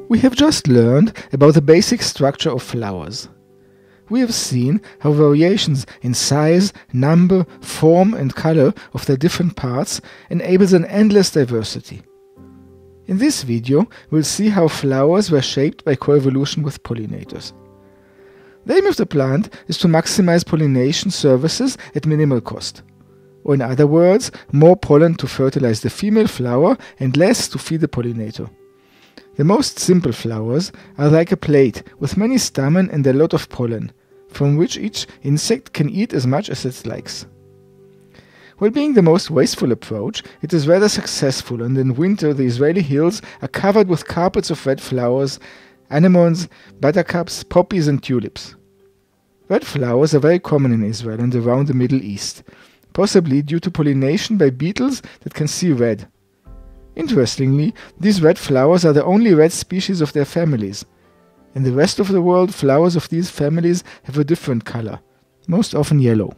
We have just learned about the basic structure of flowers. We have seen how variations in size, number, form and color of their different parts enables an endless diversity. In this video, we'll see how flowers were shaped by coevolution with pollinators. The aim of the plant is to maximize pollination services at minimal cost. Or in other words, more pollen to fertilize the female flower and less to feed the pollinator. The most simple flowers are like a plate with many stamens and a lot of pollen, from which each insect can eat as much as it likes. While being the most wasteful approach, it is rather successful, and in winter the Israeli hills are covered with carpets of red flowers, anemones, buttercups, poppies and tulips. Red flowers are very common in Israel and around the Middle East, possibly due to pollination by beetles that can see red. Interestingly, these red flowers are the only red species of their families. In the rest of the world, flowers of these families have a different color, most often yellow.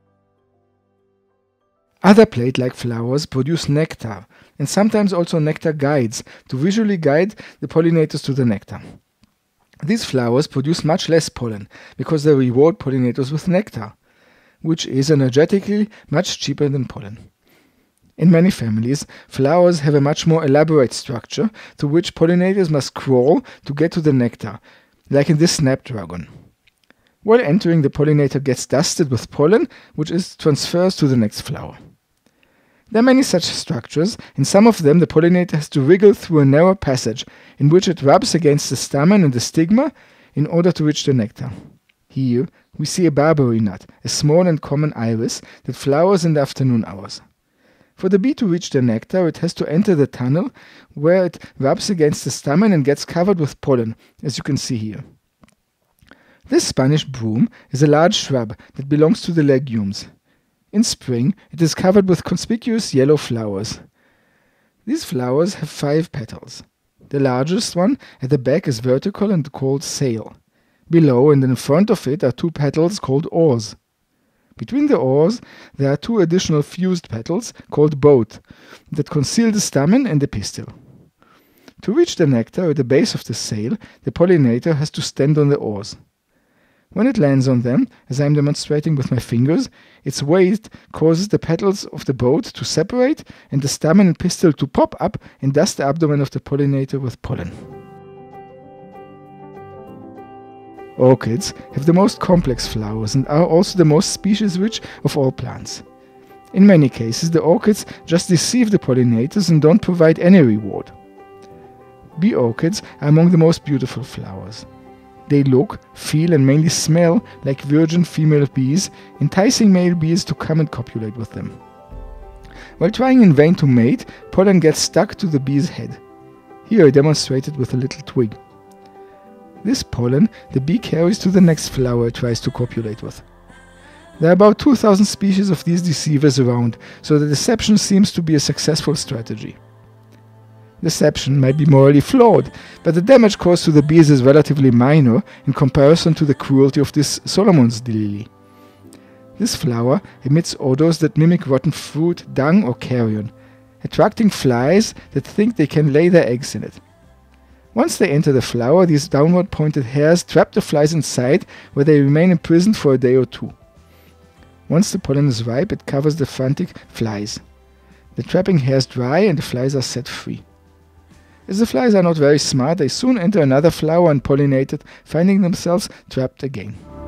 Other plate-like flowers produce nectar, and sometimes also nectar guides to visually guide the pollinators to the nectar. These flowers produce much less pollen because they reward pollinators with nectar, which is energetically much cheaper than pollen. In many families, flowers have a much more elaborate structure to which pollinators must crawl to get to the nectar, like in this snapdragon. While entering, the pollinator gets dusted with pollen, which transfers to the next flower. There are many such structures. In some of them, the pollinator has to wriggle through a narrow passage in which it rubs against the stamen and the stigma in order to reach the nectar. Here, we see a barberry nut, a small and common iris that flowers in the afternoon hours. For the bee to reach the nectar, it has to enter the tunnel, where it rubs against the stamen and gets covered with pollen, as you can see here. This Spanish broom is a large shrub that belongs to the legumes. In spring, it is covered with conspicuous yellow flowers. These flowers have 5 petals. The largest one at the back is vertical and called sail. Below and in front of it are 2 petals called oars. Between the oars, there are 2 additional fused petals called boat that conceal the stamen and the pistil. To reach the nectar at the base of the sail, the pollinator has to stand on the oars. When it lands on them, as I am demonstrating with my fingers, its weight causes the petals of the boat to separate and the stamen and pistil to pop up and dust the abdomen of the pollinator with pollen. Orchids have the most complex flowers and are also the most species-rich of all plants. In many cases, the orchids just deceive the pollinators and don't provide any reward. Bee orchids are among the most beautiful flowers. They look, feel and mainly smell like virgin female bees, enticing male bees to come and copulate with them. While trying in vain to mate, pollen gets stuck to the bee's head. Here I demonstrate it with a little twig. This pollen the bee carries to the next flower it tries to copulate with. There are about 2,000 species of these deceivers around, so the deception seems to be a successful strategy. Deception might be morally flawed, but the damage caused to the bees is relatively minor in comparison to the cruelty of this Solomon's lily. This flower emits odors that mimic rotten fruit, dung or carrion, attracting flies that think they can lay their eggs in it. Once they enter the flower, these downward pointed hairs trap the flies inside, where they remain imprisoned for a day or 2. Once the pollen is ripe, it covers the frantic flies. The trapping hairs dry and the flies are set free. As the flies are not very smart, they soon enter another flower and pollinate it, finding themselves trapped again.